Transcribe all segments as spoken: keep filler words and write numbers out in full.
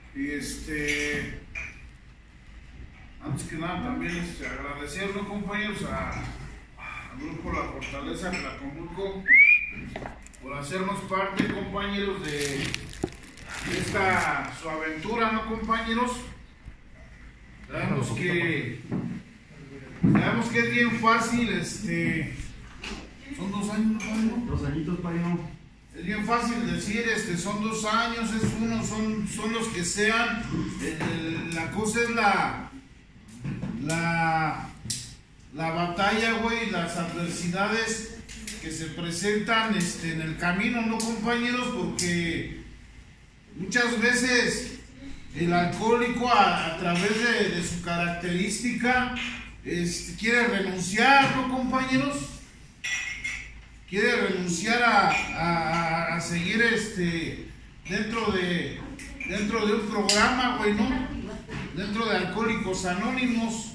Y este, antes que nada también este, agradecerlo, compañeros, a, al grupo La Fortaleza Tlacomulco por hacernos parte, compañeros, de, de esta su aventura, ¿no, compañeros? Sabemos que sabemos que es bien fácil, este, son dos años, ¿no? Dos añitos, padrino. Es bien fácil decir, este, son dos años, es uno, son, son los que sean. El, el, la cosa es la, la, la batalla, güey, las adversidades que se presentan este, en el camino, ¿no, compañeros? Porque muchas veces el alcohólico, a, a través de, de su característica, este, quiere renunciar, ¿no, compañeros? Quiere renunciar a, a, a seguir este, dentro, de, dentro de un programa, güey, ¿no? Dentro de Alcohólicos Anónimos.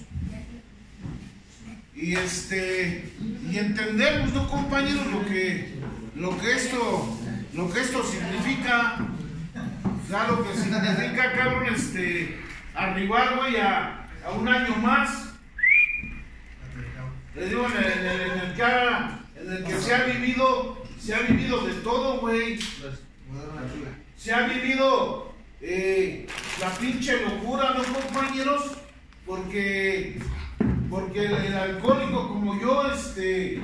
Y este y entendemos, ¿no, compañeros? Lo que, lo que esto, lo que esto significa. O sea, lo que significa, cabrón, este, arribar, güey, a, a un año más. Les digo, en el, en el, en el que ha, en el que se ha vivido, se ha vivido de todo, güey. Se ha vivido eh, la pinche locura, ¿no, compañeros? Porque, porque el, el alcohólico como yo, este,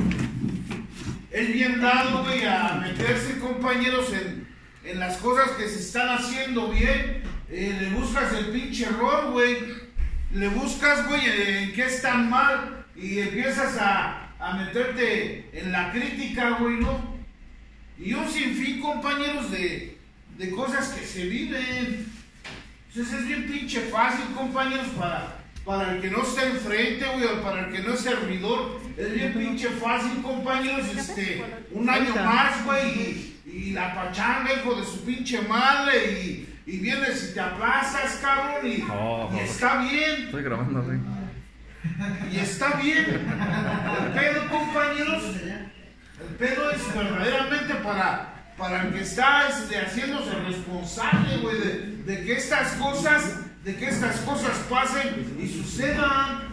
es bien dado, güey, a meterse, compañeros, en, en las cosas que se están haciendo bien. Eh, le buscas el pinche error, güey. Le buscas, güey, en qué están mal. Y empiezas a, a meterte en la crítica, güey, ¿no? Y un sinfín, compañeros, de, de cosas que se viven. Entonces es bien pinche fácil, compañeros, para, para el que no está enfrente, güey, o para el que no es servidor. Es bien pinche fácil, compañeros, este, un año más, güey, y, y la pachanga, hijo de su pinche madre, y, y vienes y te aplastas, cabrón, y, oh, y está bien. Estoy grabando, güey. Y está bien. El pedo, compañeros, el pedo es verdaderamente para, para el que está este, haciéndose responsable, güey, de, de que estas cosas, de que estas cosas pasen y sucedan.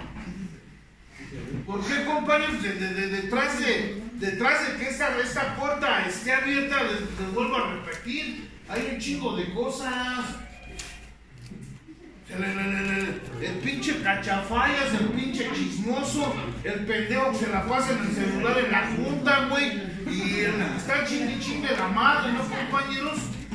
¿Por qué, compañeros? De, de, de, detrás de, detrás de que esta, esta puerta esté abierta, les, les vuelvo a repetir, hay un chingo de cosas. El, el, el, el, el pinche cachafayas, el pinche chismoso, el pendejo que se la pasa en el celular en la junta, güey, y el que está chingue chingue la madre, ¿no, compañeros?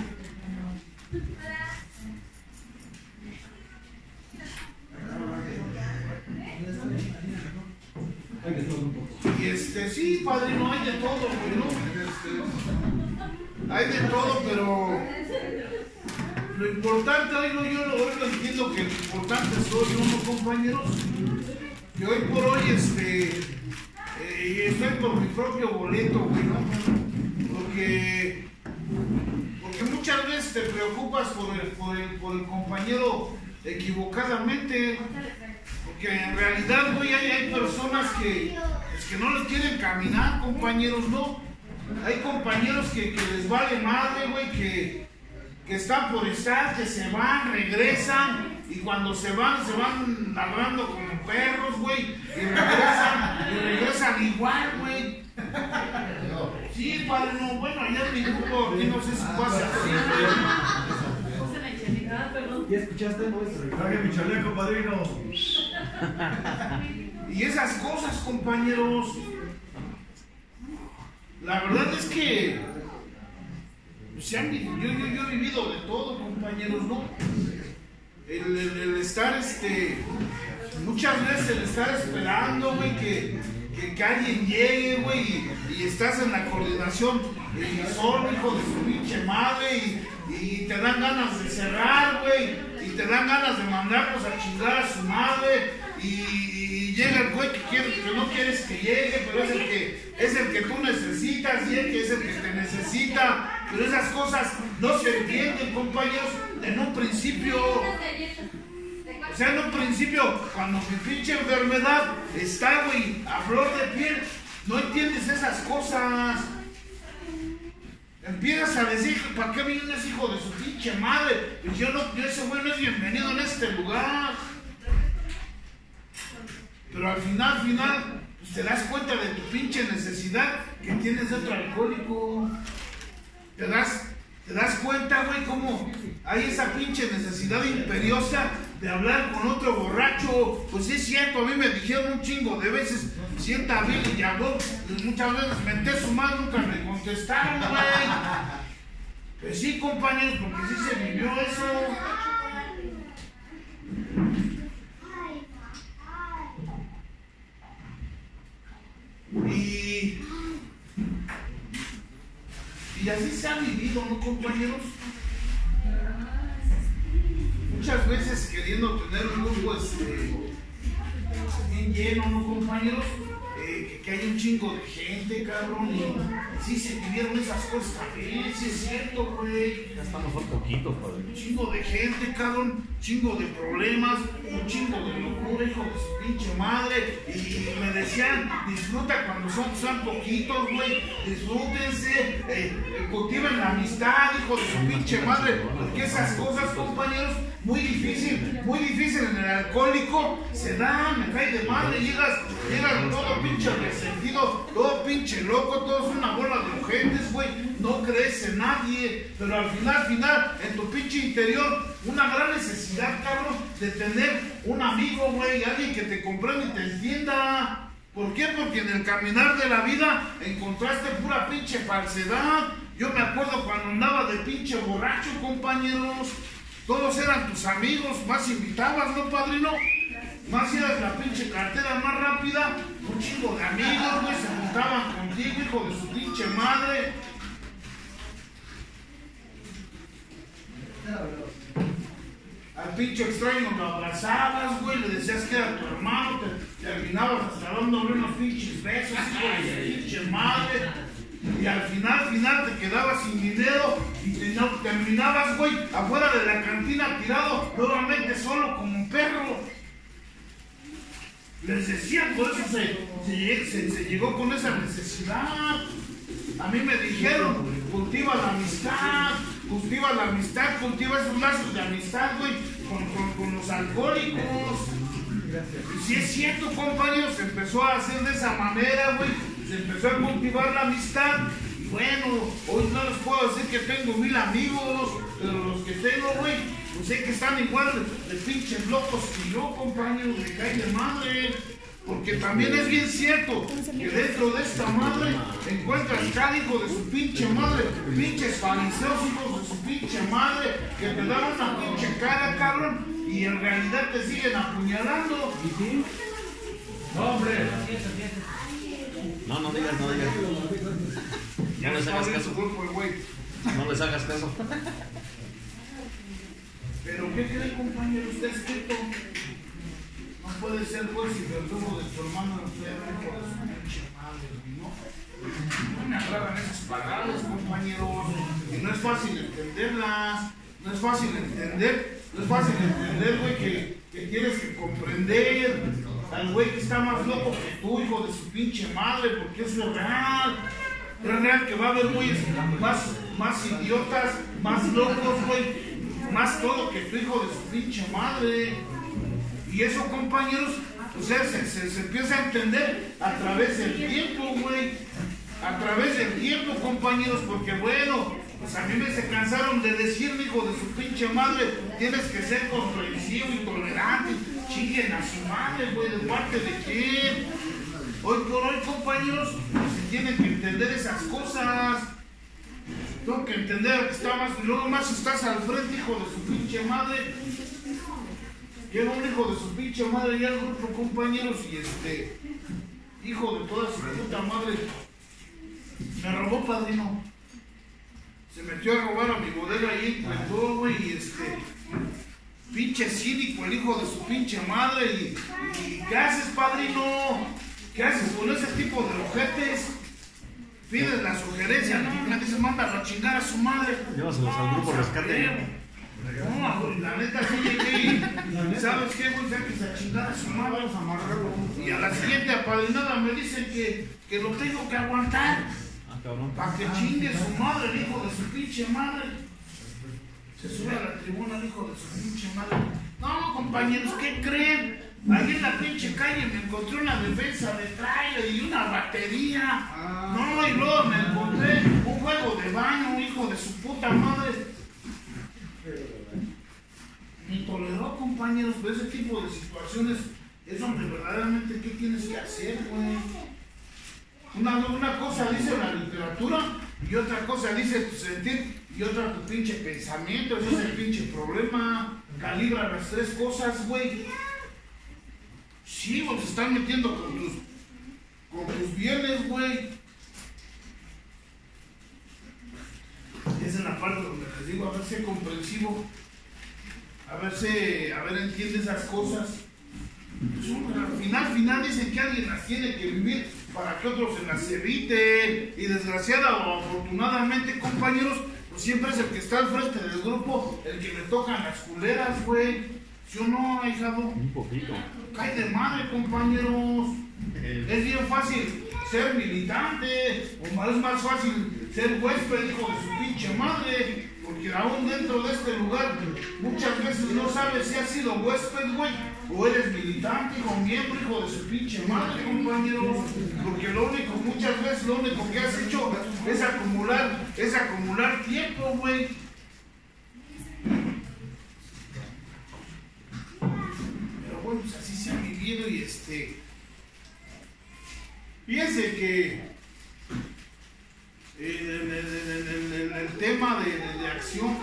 Y este, sí, padrino, hay de todo, güey, ¿no? Este, hay de todo, pero lo importante hoy, no, yo hoy lo entiendo que lo importante soy uno, compañeros, que hoy por hoy, este, eh, estoy por mi propio boleto, güey, ¿no? Porque, porque muchas veces te preocupas por el, por el, por el compañero equivocadamente, porque en realidad, güey, hay, hay personas que, es que no les quieren caminar, compañeros, ¿no? Hay compañeros que, que les vale madre, güey, que que están por estar, que se van, regresan, y cuando se van, se van ladrando como perros, güey, y regresan, y regresan igual, güey. Sí, padre, no, bueno, allá en mi grupo, aquí no sé si pasa así, güey. ¿Ya escuchaste, no? Traje mi chaleco, padrino. Y esas cosas, compañeros, la verdad es que Se han, yo, yo, yo he vivido de todo, compañeros, ¿no? El, el, el estar, este, muchas veces el estar esperando, güey, que, que, que alguien llegue, güey, y, y estás en la coordinación, y son hijo de su pinche madre, y, y te dan ganas de cerrar, güey, y te dan ganas de mandarlos a chingar a su madre, y, y llega el güey que, quiere, que no quieres que llegue, pero es el que, es el que tú necesitas, y el que es el que te necesita. Pero esas cosas no se entienden, compañeros, en un principio. O sea, en un principio, cuando mi pinche enfermedad está, güey, a flor de piel, no entiendes esas cosas. Empiezas a decir, ¿para qué vienes, hijo de su pinche madre? Pues yo no, yo ese güey no es bienvenido en este lugar. Pero al final, al final, pues te das cuenta de tu pinche necesidad que tienes de otro alcohólico. Te das, te das cuenta, güey, cómo hay esa pinche necesidad imperiosa de hablar con otro borracho. Pues sí es cierto, a mí me dijeron un chingo de veces, sienta bien y llamó, pues muchas veces menté su madre, nunca me contestaron, güey. Pues sí, compañeros, porque sí se vivió eso. Y, y así se ha vivido, ¿no, compañeros? Muchas veces queriendo tener un grupo este, bien lleno, ¿no, compañeros? Eh, que, que hay un chingo de gente, cabrón, y sí se vivieron esas cosas también, sí es cierto, güey. Ya estamos un poquito, padre. Un chingo de gente, cabrón, un chingo de problemas, un chingo de locura, hijo de su pinche madre. Y me decían, disfruta cuando son, son poquitos, güey, disfrútense, eh, cultiven la amistad, hijo de su pinche madre, porque esas cosas, compañeros, muy difícil, muy difícil en el alcohólico, se dan, me cae de madre, llegas, llegas todo pinche resentido, todo pinche loco, todo es una bola de ojetes, güey, no crees en nadie, pero al final, al final, en tu pinche interior, una gran necesidad, cabrón, de tener un amigo, güey, alguien que te comprenda y te entienda. ¿Por qué? Porque en el caminar de la vida encontraste pura pinche falsedad. Yo me acuerdo cuando andaba de pinche borracho, compañeros. Todos eran tus amigos, más invitabas, ¿no, padrino? Más ibas la pinche cartera más rápida, un chingo de amigos, güey, se juntaban contigo, hijo de su pinche madre. Al pinche extraño lo abrazabas, güey, le decías que era tu hermano, te terminabas hasta dándole unos pinches besos, hijo de su pinche madre. Y al final, al final te quedabas sin dinero y te, no, terminabas, güey, afuera de la cantina tirado, nuevamente solo como un perro. Les decía, por eso se, se, se, se llegó con esa necesidad. A mí me dijeron, cultiva la amistad, cultiva la amistad, cultiva esos lazos de amistad, güey, con, con, con los alcohólicos. Y si es cierto, compañeros, se empezó a hacer de esa manera, güey. Se empezó a cultivar la amistad. Y bueno, hoy no les puedo decir que tengo mil amigos, pero los que tengo, güey, pues sé que están igual de, de pinches locos que yo, compañeros, me cae de madre. Porque también es bien cierto que dentro de esta madre encuentras cada hijo de su pinche madre, pinches fariseos, hijos de su pinche madre, que te dan una pinche cara, cabrón, y en realidad te siguen apuñalando. No, hombre. No, no digas, no digas. Ya No les hagas caso. güey. No les hagas caso. Pero ¿qué cree, compañero? Usted es escrito. No puede ser juez y verdugo de tu hermano enfermo por su pinche madre, ¿no? No me agradan esas palabras, compañeros. Y no es fácil entenderlas. No es fácil entender. No es fácil entender, güey, que, que tienes que comprender al güey que está más loco que tú, hijo de su pinche madre, porque eso es real. Es real que va a haber güeyes más, más idiotas, más locos, güey, más todo que tu hijo de su pinche madre. Y eso, compañeros, o sea, se, se, se empieza a entender a través del tiempo, güey. A través del tiempo, compañeros, porque bueno, pues a mí me se cansaron de decirme, hijo de su pinche madre, tienes que ser comprensivo y tolerante. Chinguen a su madre, güey, ¿de parte de quién? Hoy por hoy, compañeros, se tienen que entender esas cosas. Tengo que entender que está más, luego más estás al frente, hijo de su pinche madre. Llega un hijo de su pinche madre y al grupo, compañeros, y este, hijo de toda su puta madre, me robó, padrino. Se metió a robar a mi bodega y entró, güey, y este, pinche cínico, el hijo de su pinche madre. Y, y ¿qué haces, padrino? ¿Qué haces con ese tipo de ojetes? Pides la sugerencia, ¿no? Que se manda a chingar a su madre. Llévaselos al grupo rescate. No, la neta sí llegué. ¿Sabes qué, güey? Que se chingara a su madre, vamos a amarrarlo. Y a la siguiente apadrinada me dicen que, que lo tengo que aguantar. cabrón. Para que chingue su madre, el hijo de su pinche madre. Se sube a la tribuna el hijo de su pinche madre. No, compañeros, ¿qué creen? Ahí en la pinche calle me encontré una defensa de trailer y una batería. No, y luego me encontré un juego de baño, hijo de su puta madre. Ni toleró, compañeros, pero ese tipo de situaciones es donde verdaderamente qué tienes que hacer, güey. Una, una cosa dice la literatura y otra cosa dice tu sentir y otra tu pinche pensamiento. Ese es el pinche problema. Calibra las tres cosas, güey. Sí, güey, se están metiendo con tus, con tus bienes, güey. Esa es la parte donde les digo, a ver si comprensivo. A ver si, a ver, entiende esas cosas. Al final, final dicen que alguien las tiene que vivir para que otros se las eviten. Y desgraciada o afortunadamente, compañeros, pues siempre es el que está al frente del grupo el que le tocan las culeras, güey. ¿Sí o no, ahijado? Un poquito. Cae de madre, compañeros. Eh. Es bien fácil ser militante, o más, es más fácil ser huésped, hijo de su pinche madre. Porque aún dentro de este lugar muchas veces no sabes si has sido huésped, güey, o eres militante, o miembro, hijo de su pinche madre, compañeros. Porque lo único, muchas veces lo único que has hecho es acumular, es acumular tiempo, güey. Pero bueno, pues así se ha vivido y este... Fíjense que Eh, en, en, en, en, en el tema de, de, de acción,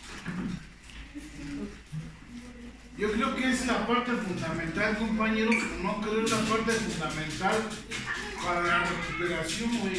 yo creo que es la parte fundamental, compañeros, no creo que es la parte fundamental para la recuperación, güey.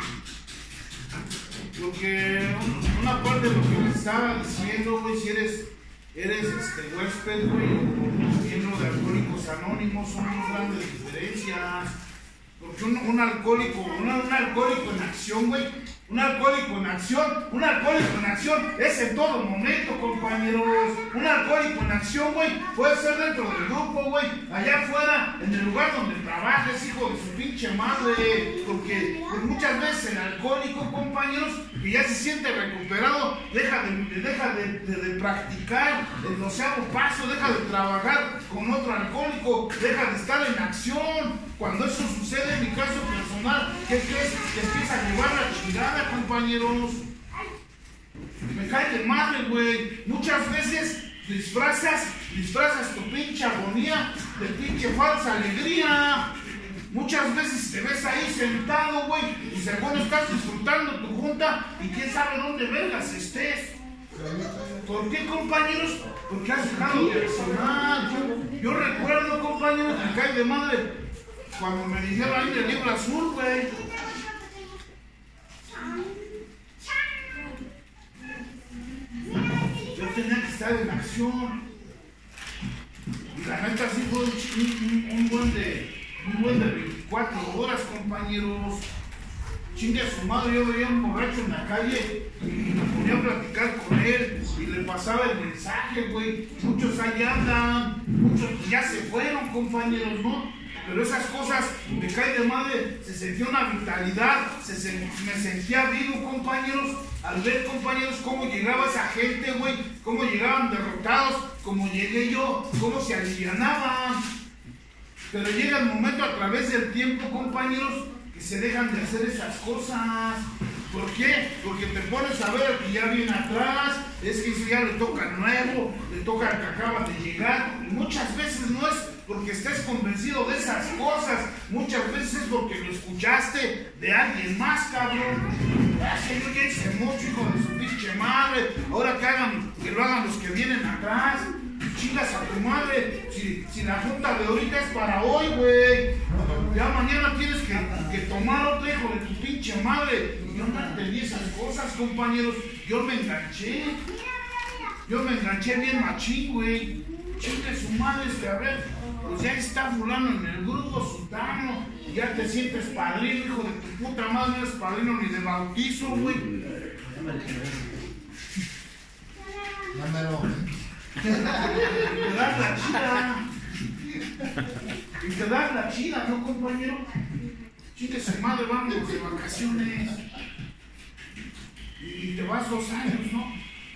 Porque una parte de lo que me estaba diciendo, güey, si eres, eres este, huésped, güey, o miembro de Alcohólicos Anónimos, son dos grandes diferencias. Porque un, un alcohólico, un, un alcohólico en acción, güey, un alcohólico en acción, un alcohólico en acción es en todo momento, compañeros. Un alcohólico en acción, güey, puede ser dentro del grupo, güey, allá afuera, en el lugar donde trabajes, hijo de su pinche madre. Porque pues, muchas veces el alcohólico, compañeros, que ya se siente recuperado, deja de, deja de, de, de practicar el doceavo paso, deja de trabajar con otro alcohólico, deja de estar en acción. Cuando eso sucede en mi caso personal, ¿qué crees? Que empieza a llevar la chingada, compañeros. Me cae de madre, güey. Muchas veces disfrazas, disfrazas tu pinche agonía de pinche falsa alegría. Muchas veces te ves ahí sentado, güey, y según estás disfrutando tu junta y quién sabe dónde vergas estés. ¿Por qué, compañeros? Porque has dejado de accionar. Yo recuerdo, compañeros, me cae de madre cuando me dijeron ahí del libro azul, güey. Yo tenía que estar en acción. Y la neta sí fue un, un, un buen de un buen de veinticuatro horas, compañeros. Chingue a su madre, yo veía un borracho en la calle y me ponía a platicar con él y le pasaba el mensaje, güey. Muchos ahí andan, muchos ya se fueron, compañeros, ¿no? Pero esas cosas, me cae de madre, se sentía una vitalidad, se, se, me sentía vivo, compañeros, al ver, compañeros, cómo llegaba esa gente, güey, cómo llegaban derrotados, cómo llegué yo, cómo se alivianaban. Pero llega el momento a través del tiempo, compañeros, que se dejan de hacer esas cosas. ¿Por qué? Porque te pones a ver al que ya viene atrás, es que eso ya le toca al nuevo, le toca al que acaba de llegar, y muchas veces no es porque estés convencido de esas cosas, muchas veces es porque lo escuchaste de alguien más, cabrón. Ay, yo ya hice mucho, hijo de su pinche madre, ahora que hagan, que lo hagan los que vienen atrás. Chingas a tu madre, si, si la junta de ahorita es para hoy, güey. Ya mañana tienes que, que tomar otro, hijo de tu pinche madre. Yo no entendí esas cosas, compañeros. Yo me enganché. Yo me enganché bien machín, güey. Chingue su madre, este, a ver, pues ya está fulano en el grupo, sultano. Y ya te sientes padrino, hijo de tu puta madre. No eres padrino ni de bautizo, güey. Mándalo. Y te das la chida. Y te das la chida, ¿no, compañero? Chingue su madre, vámonos de vacaciones. y te vas dos años, ¿no?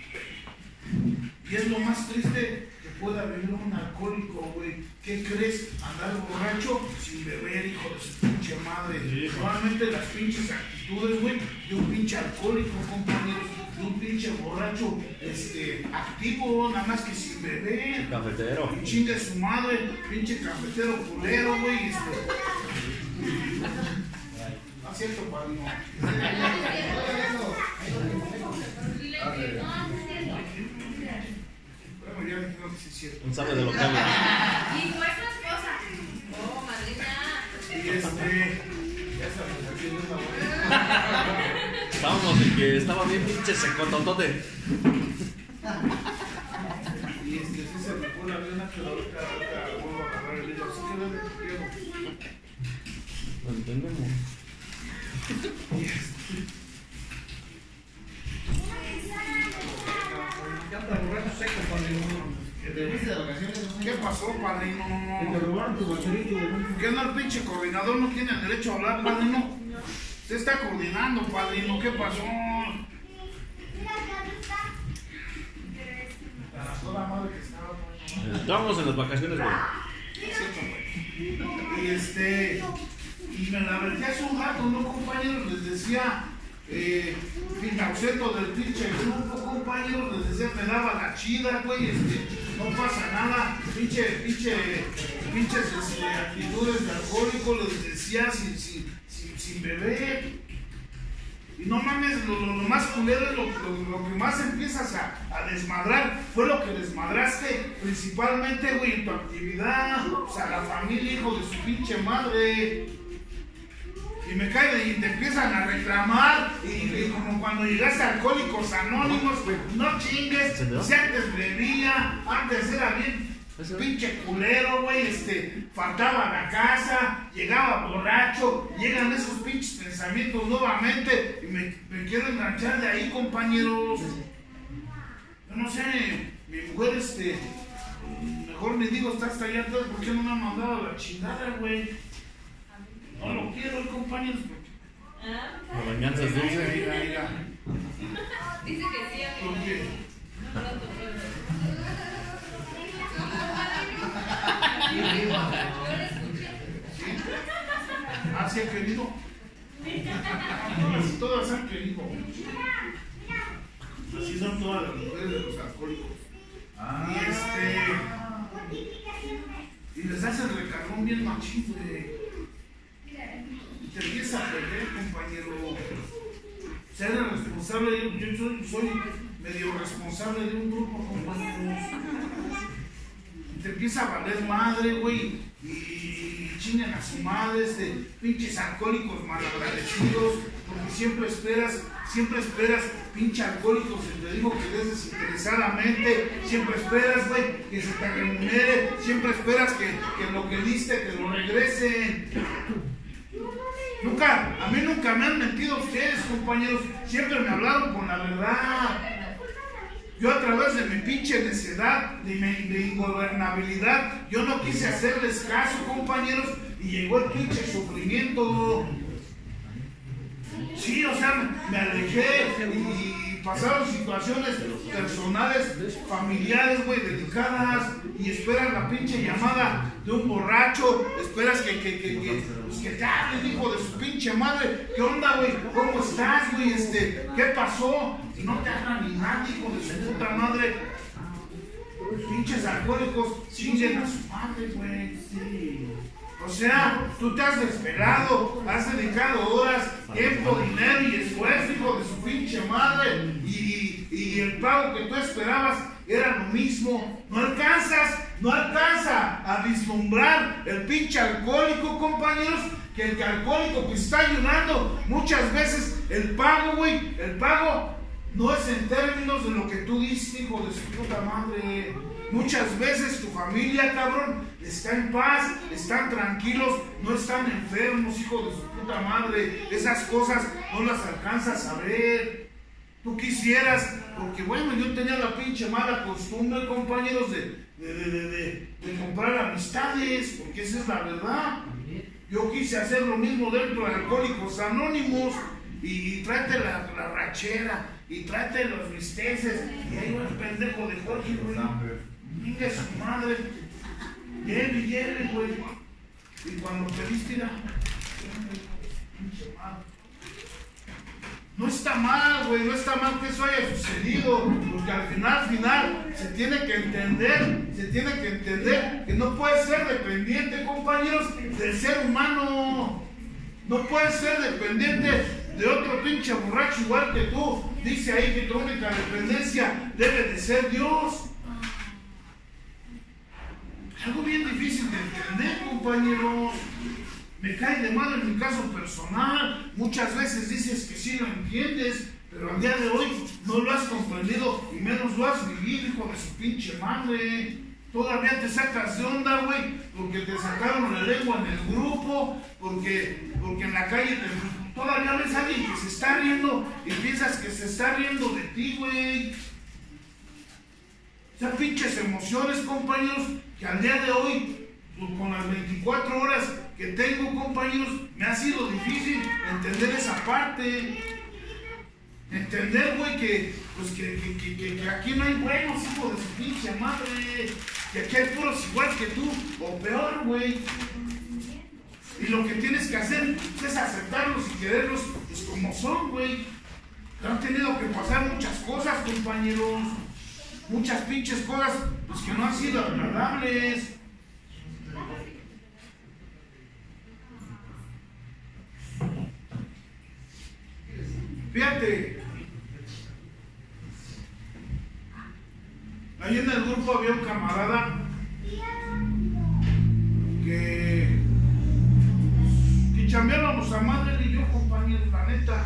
Y es lo más triste que pueda vivir un alcohólico, güey. ¿Qué crees? Andar borracho sin beber, hijo de su pinche madre. Sí, normalmente las pinches actitudes, güey, de un pinche alcohólico, compañeros, de un pinche borracho este, activo, nada más que sin beber. Cafetero. Y chingue su madre, pinche cafetero culero, güey. Este. No es cierto, padrino. Bueno, ya dijeron que sí es cierto. No sabe de lo que habla. Y fue su esposa. Oh, madrina. Y este. Ya sabes, aquí no está bueno. Estábamos en que estaba bien pinche secototote. Y este, sí se me fue la vena, pero ahorita, ahorita vuelvo a agarrar el hilo. Así que no me pierdo. Lo entendemos. Y este. Ya está borracho seco, padrino. ¿Qué pasó, padrino? Te robaron tu baterito. ¿Qué no el pinche coordinador no tiene derecho a hablar, padrino? Usted está coordinando, padrino. ¿Qué pasó? A toda madre que estaba. Estábamos en las vacaciones, güey. Es cierto, güey. Y este. Y me la metí hace un rato, ¿no, compañeros? Les decía. Eh, Pinauceto del pinche grupo, compañeros, les decía, me daba la chida, güey, este, no pasa nada, pinche, pinche, pinches este, actitudes de alcohólico, les decía, sin, sin, sin, sin beber. Y no mames, lo, lo, lo más culero es lo, lo, lo que más empiezas a, a desmadrar, fue lo que desmadraste principalmente, güey, en tu actividad, o sea, la familia, hijo de su pinche madre. Y me cae y te empiezan a reclamar, y, y como cuando llegaste a Alcohólicos Anónimos, no chingues, si antes bebía, antes era bien pinche culero, güey, este, faltaba a la casa, llegaba borracho, llegan esos pinches pensamientos nuevamente, y me, me quiero enganchar de ahí, compañeros. Yo no sé, mi mujer, este, mejor me digo, está hasta allá atrás, ¿por qué no me ha mandado a la chingada, güey? No lo quiero, compañeros. La venganza es dulce. Mira, mira. Dice que sí, amigo. ¿Por qué? Pronto, pronto. ¿Sí? ¿Ah, sí han querido? Así todas han querido. Así son todas las mujeres de los alcohólicos. Y este. Y les hacen recargón bien machín, güey. Te empieza a perder, compañero. Ser el responsable, yo soy, soy medio responsable de un grupo, compañeros. Te empieza a valer madre, güey. Y chingan a su madre, este, pinches alcohólicos malagradecidos, porque siempre esperas, siempre esperas, pinche alcohólicos, te digo que des desinteresadamente, siempre esperas, güey, que se te remunere, siempre esperas que, que lo que diste te lo regresen. Nunca, a mí nunca me han mentido ustedes, compañeros, siempre me hablaron con la verdad. Yo a través de mi pinche necedad, de mi de ingobernabilidad, yo no quise hacerles caso, compañeros, y llegó el pinche sufrimiento. Sí, o sea, me alejé y pasaron situaciones personales, familiares, güey, delicadas, y esperas la pinche llamada de un borracho, esperas que, que, que, que, pues que te hable, hijo de su pinche madre. ¿Qué onda, güey? ¿Cómo estás, güey? Este, ¿qué pasó? Y no te habla ni nadie, hijo de su puta madre. Pinches alcohólicos, chinguen a su madre, güey. Sí. O sea, tú te has desvelado, has dedicado horas, tiempo, dinero y esfuerzo, hijo de su pinche madre. Y, y el pago que tú esperabas era lo mismo. No alcanzas, no alcanza a vislumbrar el pinche alcohólico, compañeros, que el alcohólico que está ayudando muchas veces el pago, güey, el pago no es en términos de lo que tú diste, hijo de su puta madre. Muchas veces tu familia, cabrón, está en paz, están tranquilos, no están enfermos, hijo de su puta madre. Esas cosas no las alcanzas a ver. Tú quisieras, porque bueno, yo tenía la pinche mala costumbre, compañeros, de, de, de, de, de, de comprar amistades, porque esa es la verdad. Yo quise hacer lo mismo dentro de Alcohólicos Anónimos y, y tráete la, la rachera. y trate los bisteces. Y ahí va el pendejo de Jorge, güey. Venga su madre. Lleve y lleve, güey. Y cuando pediste, mira, pinche madre. No está mal, güey, no está mal que eso haya sucedido, porque al final, al final, se tiene que entender, se tiene que entender que no puedes ser dependiente, compañeros, del ser humano. No puedes ser dependiente de otro pinche borracho igual que tú. Dice ahí que tu única dependencia debe de ser Dios. Algo bien difícil de entender, compañeros. Me cae de mal en mi caso personal. Muchas veces dices que sí lo entiendes, pero al día de hoy no lo has comprendido y menos lo has vivido, hijo de su pinche madre. Todavía te sacas de onda, güey, porque te sacaron la lengua en el grupo, porque, porque en la calle te, todavía ves a alguien que se está riendo y piensas que se está riendo de ti, güey. Esas pinches emociones, compañeros, que al día de hoy, con las veinticuatro horas que tengo, compañeros, me ha sido difícil entender esa parte. Entender, güey, que, pues que, que, que, que, que aquí no hay buenos, hijo de su pinche madre. Que aquí hay puros igual que tú, o peor, güey. Y lo que tienes que hacer es aceptarlos y quererlos pues, como son, güey. Han tenido que pasar muchas cosas, compañeros. Muchas pinches cosas pues, que no han sido agradables. Fíjate, ahí en el grupo había un camarada que, que chambeábamos a madre y yo, compañeros, la neta.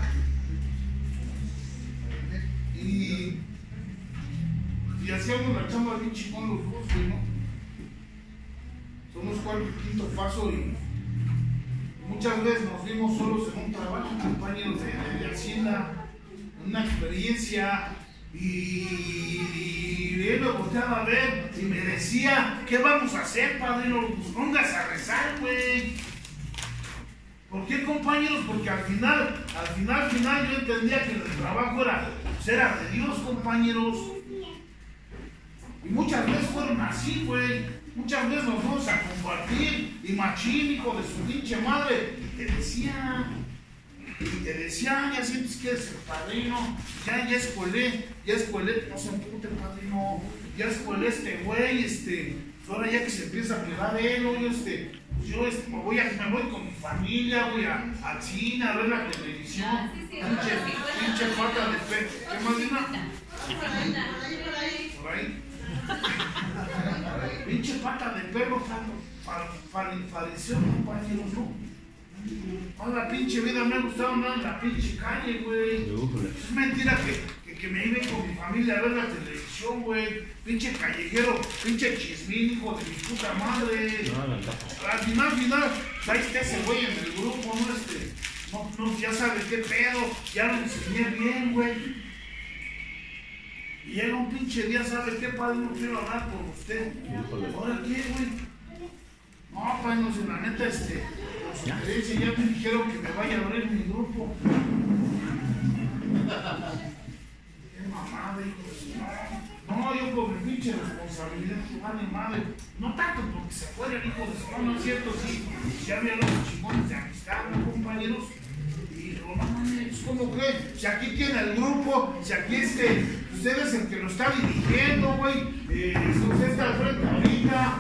Y, y hacíamos la chamba bien chingón los dos, ¿no? Somos cuarto y quinto paso y muchas veces nos vimos solos en un trabajo, compañeros de, de, de Hacienda, una experiencia, y, y él me volteaba a ver y me decía, ¿qué vamos a hacer, padrino? Pues póngase a rezar, güey. ¿Por qué, compañeros? Porque al final, al final, al final yo entendía que el trabajo era, pues era de Dios, compañeros. Y muchas veces fueron así, güey. Muchas veces nos vamos a compartir y machín, hijo de su pinche madre, y te decía, y te decía, ya sientes que eres el padrino, ya, ya escuelé, ya escuelé, no se empute, padrino, ya escuelé este güey, este, ahora ya que se empieza a quedar él, yo este, yo este, me voy a, me voy con mi familia, voy a, al cine, a ver la televisión, pinche, pinche falta de fe, ¿qué más diga? Por ahí. Pinche pata de perro, fariseo, compañeros, ¿no? Toda la pinche vida me ha gustado andar en la pinche calle, güey. Es mentira que, que, que me iba con mi familia a ver la televisión, güey. Pinche callejero, pinche chismín, hijo de mi puta madre. Al final, al final, ahí está ese güey en el grupo, ¿no? Este, no, no, ya sabe qué pedo, ya lo enseñé bien, güey. Y llega un pinche día, ¿sabe qué, padre? No quiero hablar con usted. ¿Ahora qué, güey? No, padre, no sé, la neta, este, por su creencia ya me dijeron que me vaya a abrir mi grupo. Qué mamada, hijo. No, yo por mi pinche responsabilidad, que vale madre. No tanto porque se fuera el hijo de su mamá, ¿no es cierto? Sí, ya había los chingones de amistad, ¿no, compañeros? Y no mames, ¿cómo creen? Si aquí tiene el grupo, si aquí este, usted es el que lo está dirigiendo, güey, eh, usted está al frente ahorita.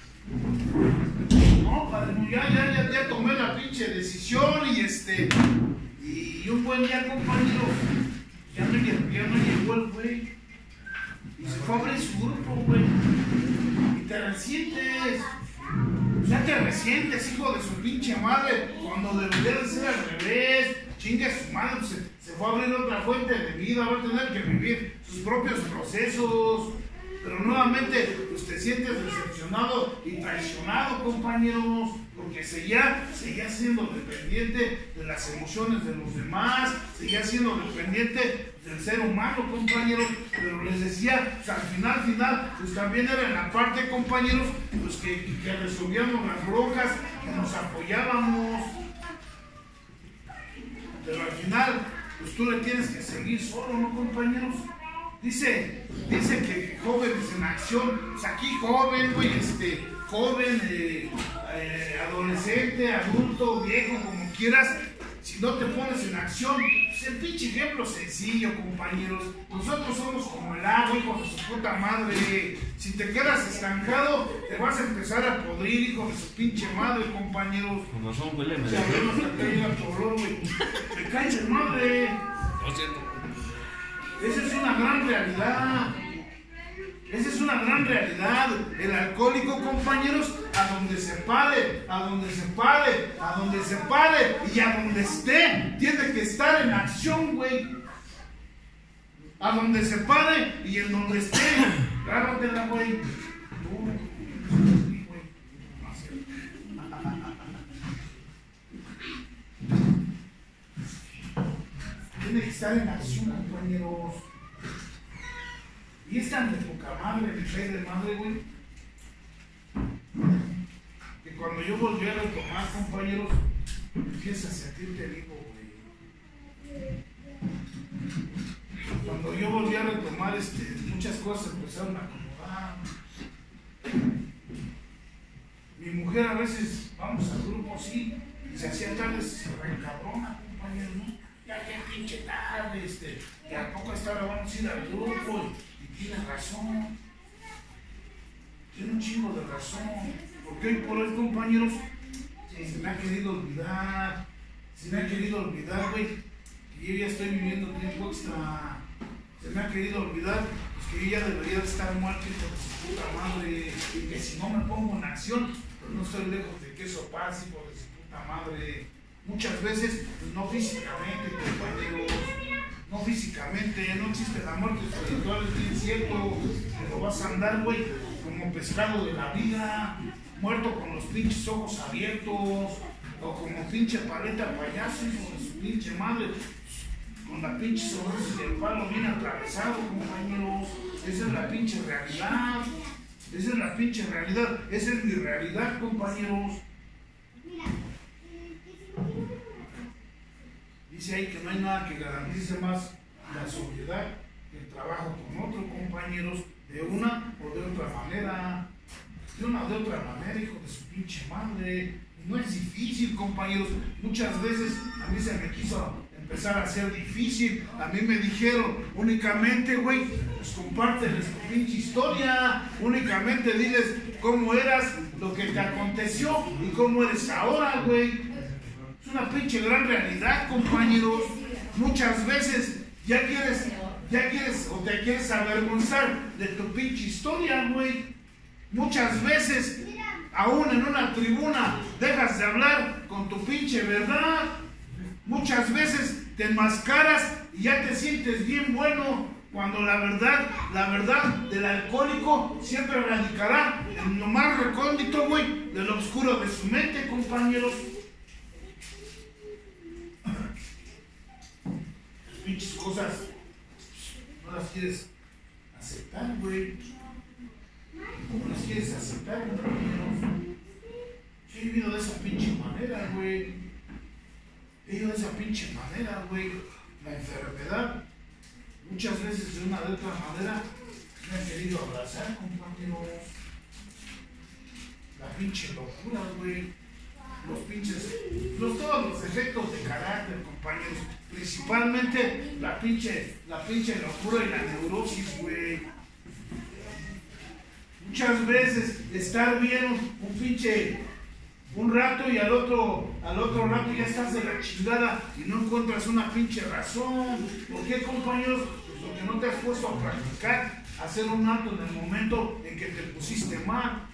No, padre, ya, ya, ya, ya tomé la pinche decisión y este, y un buen día, compañero, ya no, ya no llegó el güey, y se fue a abrir su grupo, güey, y te resientes. Ya te resientes, hijo de su pinche madre, cuando debería de ser al revés. Chingue a su madre, pues, se, se fue a abrir otra fuente de vida, va a tener que vivir sus propios procesos. Pero nuevamente, pues te sientes decepcionado y traicionado, compañeros, porque seguía, seguía siendo dependiente de las emociones de los demás, seguía siendo dependiente del ser humano, compañeros. Pero les decía, pues, al final, al final, pues también era en la parte, compañeros, pues que, que resolvíamos las broncas, que nos apoyábamos. Pero al final, pues tú le tienes que seguir solo, ¿no, compañeros? Dice, dice que jóvenes en acción, pues aquí joven, güey, este, joven, eh, eh, adolescente, adulto, viejo, como quieras, si no te pones en acción, pues el pinche ejemplo sencillo, compañeros. Nosotros somos como el agua, hijo de su puta madre. Si te quedas estancado, te vas a empezar a podrir, hijo de su pinche madre, compañeros. Como son, huele, me Si hablamos hasta que llega tu olor, güey. Me cae de madre. Lo siento. Esa es una gran realidad. Esa es una gran realidad. El alcohólico, compañeros, a donde se pare, a donde se pare, a donde se pare y a donde esté, tiene que estar en acción, güey. A donde se pare y en donde esté. Gárratela, güey. Tiene que estar en acción, compañeros. Y es tan de poca madre, mi rey de madre, güey, que cuando yo volví a retomar, compañeros, empiezas a sentirte vivo, güey. Cuando yo volví a retomar, este, muchas cosas empezaron a acomodar. Mi mujer a veces, vamos al grupo, sí, y se hacía tarde, se reencabrona, compañeros, ¿no? Ya que pinche tarde, este, que a poco esta hora vamos a ir al grupo. Tiene razón, tiene un chingo de razón, porque hoy por hoy, compañeros, se me ha querido olvidar, se me ha querido olvidar, güey, que yo ya estoy viviendo tiempo extra, se me ha querido olvidar, pues que yo ya debería de estar muerto, hijo de su puta madre, y que si no me pongo en acción, pues no estoy lejos de que eso pase, hijo de su puta madre, muchas veces, pues no físicamente, compañeros. No físicamente, no existe la muerte espiritual, es bien cierto, pero vas a andar, güey, como pescado de la vida, muerto con los pinches ojos abiertos, o como pinche paleta payaso, hijo de su pinche madre, con la pinche sobredosis del palo bien atravesado, compañeros. Esa es la pinche realidad, esa es la pinche realidad, esa es mi realidad, compañeros. Dice ahí que no hay nada que garantice más la sobriedad que el trabajo con otros compañeros de una o de otra manera. De una o de otra manera, hijo de su pinche madre. Y no es difícil, compañeros. Muchas veces a mí se me quiso empezar a ser difícil. A mí me dijeron, únicamente, güey, pues compárteles tu pinche historia. Únicamente diles cómo eras, lo que te aconteció y cómo eres ahora, güey. Es una pinche gran realidad, compañeros. Muchas veces ya quieres, ya quieres o te quieres avergonzar de tu pinche historia, güey. Muchas veces, aún en una tribuna, dejas de hablar con tu pinche verdad. Muchas veces te enmascaras y ya te sientes bien bueno, cuando la verdad, la verdad del alcohólico siempre radicará en lo más recóndito, güey, de lo oscuro de su mente, compañeros. Pinches cosas no las quieres aceptar, güey. ¿Cómo las quieres aceptar, compañeros? Yo he vivido de esa pinche manera, güey. He vivido de esa pinche manera, güey. La enfermedad, muchas veces de una de otra manera, me han querido abrazar, compañeros. La pinche locura, güey. Los pinches, los, todos los efectos de carácter, compañeros. Principalmente la pinche, la pinche locura y la neurosis, güey. Muchas veces estar bien un, un pinche, un rato y al otro, al otro rato ya estás de la chingada y no encuentras una pinche razón. ¿Por qué, compañeros? Pues porque no te has puesto a practicar, a hacer un acto en el momento en que te pusiste mal.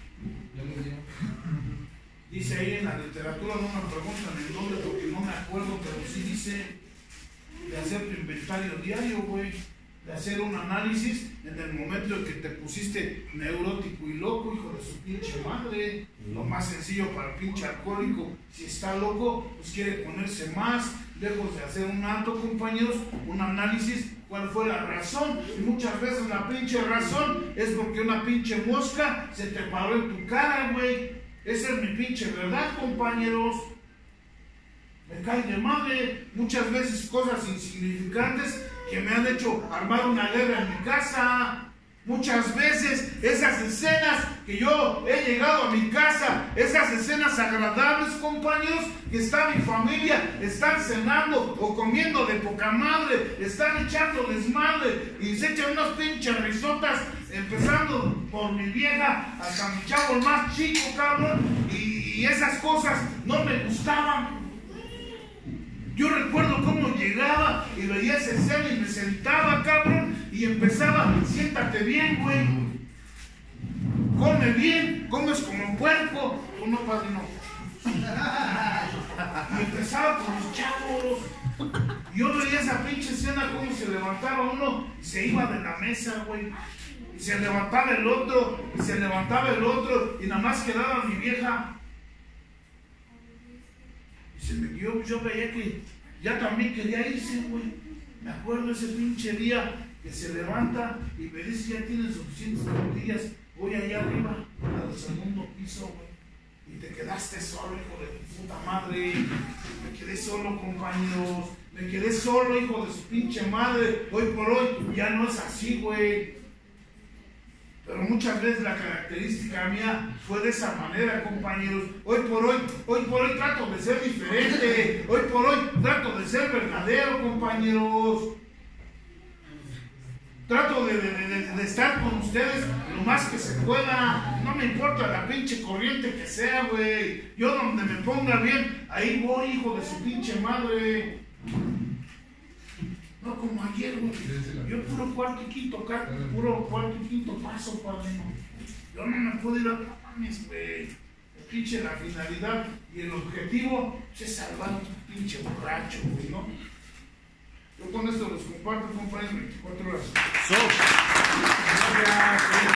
Dice ahí en la literatura, no me preguntan en dónde porque no me acuerdo, pero sí dice de hacer tu inventario diario, güey, de hacer un análisis en el momento en que te pusiste neurótico y loco, hijo de su pinche madre. Lo más sencillo para el pinche alcohólico, si está loco, pues quiere ponerse más, lejos de hacer un alto, compañeros, un análisis, cuál fue la razón. Y muchas veces la pinche razón es porque una pinche mosca se te paró en tu cara, güey. Esa es mi pinche verdad, compañeros. me cae de madre. Muchas veces cosas insignificantes que me han hecho armar una guerra en mi casa. Muchas veces esas escenas que yo he llegado a mi casa, esas escenas agradables, compañeros, que está mi familia, están cenando o comiendo de poca madre, están echando desmadre y se echan unas pinches risotas, empezando por mi vieja hasta mi chavo el más chico, cabrón, y, y esas cosas no me gustaban. Yo recuerdo cómo llegaba y veía esa escena y me sentaba, cabrón, y empezaba, siéntate bien, güey. Come bien, comes como un puerco. Tú no, padre, no. Y empezaba con los chavos. Yo veía esa pinche escena, cómo se levantaba uno y se iba de la mesa, güey. Y se levantaba el otro, y se levantaba el otro, y nada más quedaba mi vieja. Se me, yo, yo veía que ya también quería irse, güey. Me acuerdo ese pinche día que se levanta y me dice, ya tienes suficientes tortillas, voy allá arriba al segundo piso, güey. Y te quedaste solo, hijo de tu puta madre. Me quedé solo, compañeros. Me quedé solo, hijo de su pinche madre. Hoy por hoy ya no es así, güey. Pero muchas veces la característica mía fue de esa manera, compañeros. Hoy por hoy, hoy por hoy trato de ser diferente. Hoy por hoy trato de ser verdadero, compañeros. Trato de, de, de, de estar con ustedes lo más que se pueda. No me importa la pinche corriente que sea, güey. Yo donde me ponga bien, ahí voy, hijo de su pinche madre. No como ayer, güey. Yo puro cuarto y quinto, puro cuarto y quinto paso, padre. Yo no me puedo ir a mames, güey. El pinche la finalidad y el objetivo es salvar a un pinche borracho, güey, ¿no? Yo con esto los comparto, compañeros, veinticuatro horas. So.